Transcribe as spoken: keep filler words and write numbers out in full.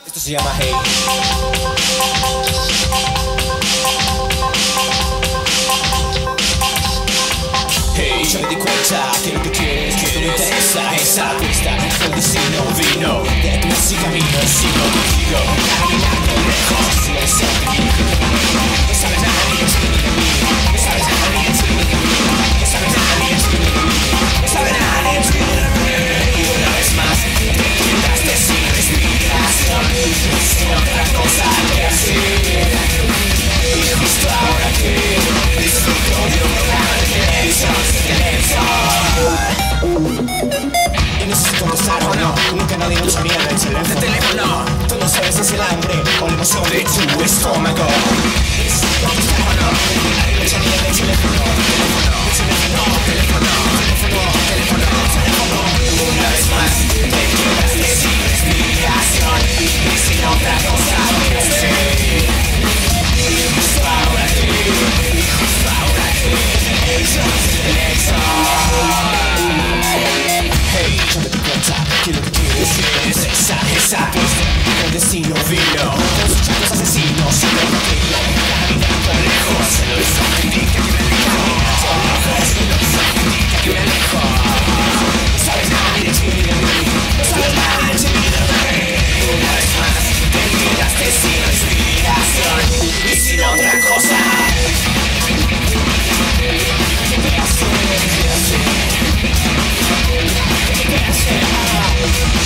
Esto se llama Hey. Hey, yo me di cuenta que lo que quieres, que no me interesa esa apuesta. El destino vino de tu así camino, sigo contigo, caminando lejos. Silencio de mí, no sabes nada ni de ti ni de mí. No sabes nada ni de ti ni de mí. No sabes nada ni de ti ni de mí. No sabes nada ni de ti ni de mí. Y una vez más te quedaste sin respiración, sin otra cosa que hacer. Y justo ahora que disfruto de un programa de televisión, televisión. Y no sé si contestar o no, nunca nadie nos mira del teléfono. teléfono. Tú no sabes si es el hambre o la emoción de tu estómago. Y no sé si contestar o no, nadie nos mira del teléfono. Teléfono, teléfono, teléfono, teléfono, teléfono, teléfono. Una vez más te quedaste sin respiración y sin otra cosa que hacer. Y justo ahora que, y justo ahora que, televisión, televisión. Hey, yo me di cuenta que lo que quieres es esa, esa apuesta. El destino vino con sus chicos asesinos. Solo lo que yo caminando lejos. Solo eso me indica que me alejo. Solo eso me indica que me alejo. No sabes nada ni de ti ni de mí. No sabes nada ni de ti ni de mí. Una vez más te quedaste sin respiración y sin otra cosa. ¿Qué te hace? ¿Qué te hace? ¿Qué te hace?